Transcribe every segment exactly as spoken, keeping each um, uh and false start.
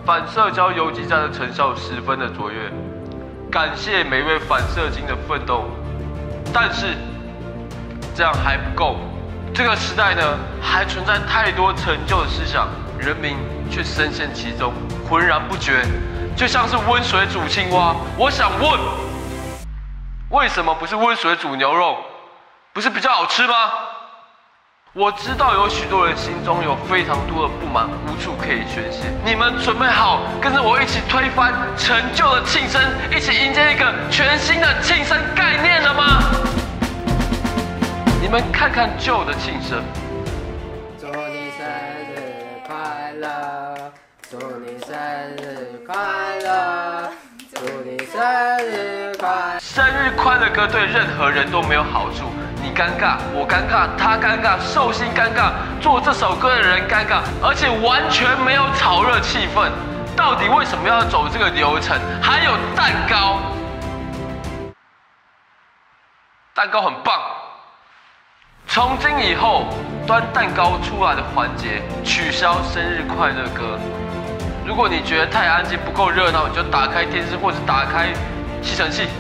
反射胶游击战的成效十分的卓越，感谢每一位反射精的奋斗。但是这样还不够，这个时代呢还存在太多陈旧的思想，人民却深陷其中，浑然不觉，就像是温水煮青蛙。我想问，为什么不是温水煮牛肉？不是比较好吃吗？我知道有许多人心中有非常多的不满，无处可以宣泄。你们准备好跟着我一起推翻陈旧的庆生，一起迎接一个全新的庆生概念了吗？你们看看旧的庆生。 祝你生日快乐，祝你生日快乐，祝你生日快乐。 生日快乐歌对任何人都没有好处。你尴尬，我尴尬，他尴尬，寿星尴尬，做这首歌的人尴尬，而且完全没有炒热气氛。到底为什么要走这个流程？还有蛋糕，蛋糕很棒。从今以后，端蛋糕出来的环节取消生日快乐歌。如果你觉得太安静不够热闹，你就打开电视或者打开吸尘器。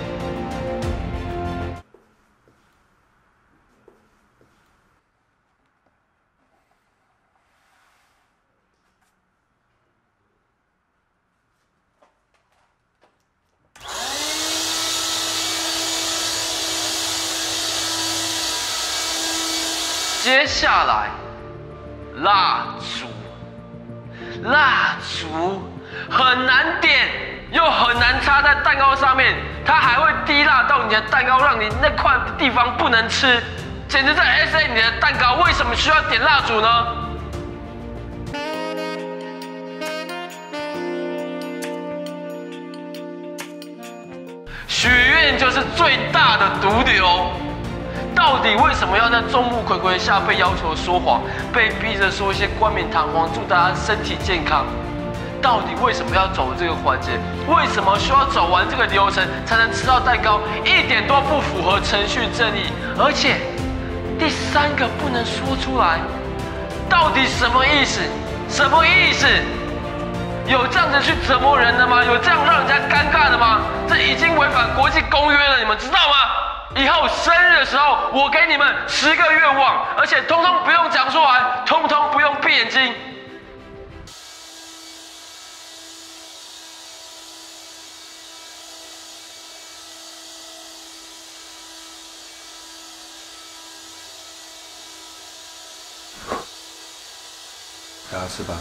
接下来，蜡烛，蜡烛很难点，又很难插在蛋糕上面，它还会滴蜡到你的蛋糕，让你那块地方不能吃，简直在 S A 你的蛋糕。为什么需要点蜡烛呢？许愿就是最大的毒瘤。到底为什么要在众目睽睽下被要求说谎，被逼着说一些冠冕堂皇，祝大家身体健康？到底为什么要走这个环节？为什么需要走完这个流程才能吃到蛋糕？一点都不符合程序正义。而且第三个不能说出来，到底什么意思？什么意思？有这样子去折磨人的吗？有这样让人家尴尬的吗？这已经违反国际公约了，你们知道吗？以后生日的时候，我给你们十个愿望，而且通通不用讲出来，通通不用闭眼睛。 大家吃吧。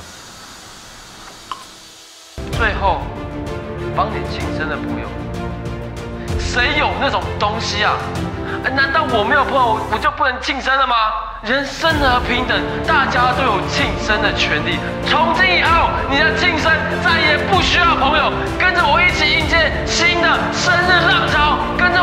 最后，帮你庆生的朋友。谁有那种东西啊？难道我没有朋友，我就不能庆生了吗？人生而平等，大家都有庆生的权利。从今以后，你的庆生再也不需要朋友，跟着我一起迎接新的生日浪潮，跟着